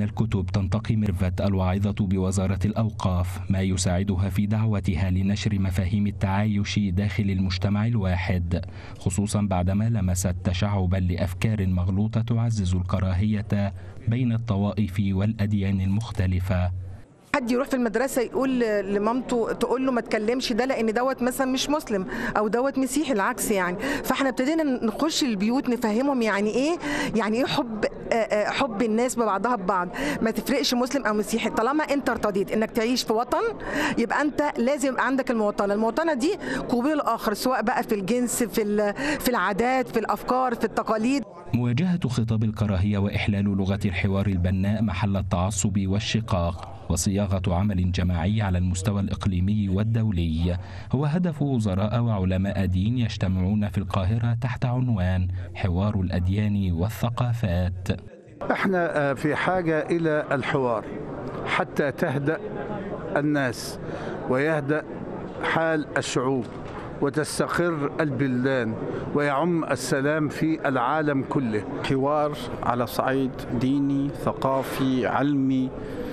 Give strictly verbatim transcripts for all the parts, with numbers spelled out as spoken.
الكتب تنتقي ميرفت الواعظة بوزارة الأوقاف، ما يساعدها في دعوتها لنشر مفاهيم التعايش داخل المجتمع الواحد، خصوصا بعدما لمست تشعبا لأفكار مغلوطة تعزز الكراهية بين الطوائف والأديان المختلفة. حد يروح في المدرسه يقول لمامته تقول له ما تكلمش ده لان دوت مثلا مش مسلم او دوت مسيحي، العكس يعني. فاحنا ابتدينا نخش البيوت نفهمهم يعني ايه يعني ايه حب حب الناس ببعضها ببعض، ما تفرقش مسلم او مسيحي، طالما انت ارتضيت انك تعيش في وطن يبقى انت لازم يبقى عندك المواطنه، المواطنه دي قبول الاخر سواء بقى في الجنس في في العادات في الافكار في التقاليد. مواجهة خطاب الكراهية وإحلال لغة الحوار البناء محل التعصب والشقاق وصياغة عمل جماعي على المستوى الإقليمي والدولي هو هدف وزراء وعلماء دين يجتمعون في القاهرة تحت عنوان حوار الأديان والثقافات. احنا في حاجة إلى الحوار حتى تهدأ الناس ويهدأ حال الشعوب وتستقر البلدان ويعم السلام في العالم كله. حوار على صعيد ديني ثقافي علمي،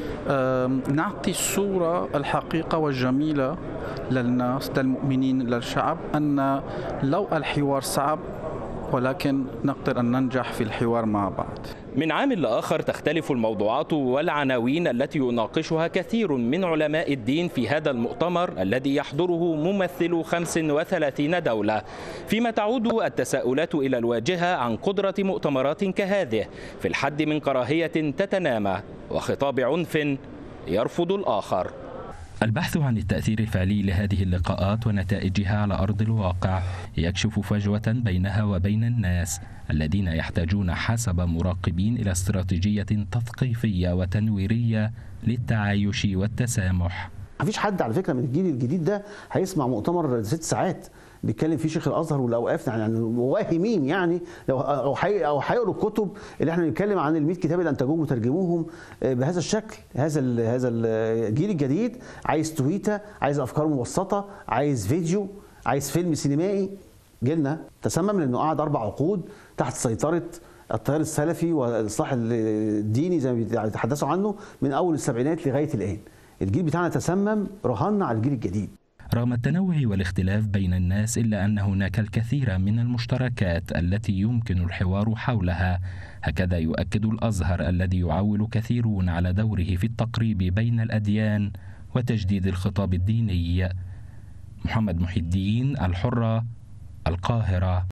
نعطي الصورة الحقيقة والجميلة للناس للمؤمنين للشعب أن لو الحوار صعب ولكن نقدر أن ننجح في الحوار مع بعض. من عام لآخر تختلف الموضوعات والعناوين التي يناقشها كثير من علماء الدين في هذا المؤتمر الذي يحضره ممثلو خمس وثلاثين دولة، فيما تعود التساؤلات إلى الواجهة عن قدرة مؤتمرات كهذه في الحد من كراهية تتنامى وخطاب عنف يرفض الآخر. البحث عن التأثير الفعلي لهذه اللقاءات ونتائجها على أرض الواقع يكشف فجوة بينها وبين الناس الذين يحتاجون حسب مراقبين إلى استراتيجية تثقيفية وتنويرية للتعايش والتسامح. مفيش حد على فكرة من الجيل الجديد ده هيسمع مؤتمر ست ساعات بيتكلم فيه شيخ الازهر والاوقاف، يعني واهمين يعني لو او او هيقروا الكتب اللي احنا بنتكلم عن ال مئة كتاب اللي انتجوهم وترجموهم بهذا الشكل. هذا ال هذا الجيل الجديد عايز تويته، عايز افكار مبسطه، عايز فيديو، عايز فيلم سينمائي. جيلنا تسمم لانه قعد اربع عقود تحت سيطره التيار السلفي والاصلاح الديني زي ما بيتحدثوا عنه من اول السبعينات لغايه الان. الجيل بتاعنا تسمم، رهنا على الجيل الجديد. رغم التنوع والاختلاف بين الناس إلا أن هناك الكثير من المشتركات التي يمكن الحوار حولها. هكذا يؤكد الأزهر الذي يعول كثيرون على دوره في التقريب بين الأديان وتجديد الخطاب الديني. محمد محي الدين، الحرة، القاهرة.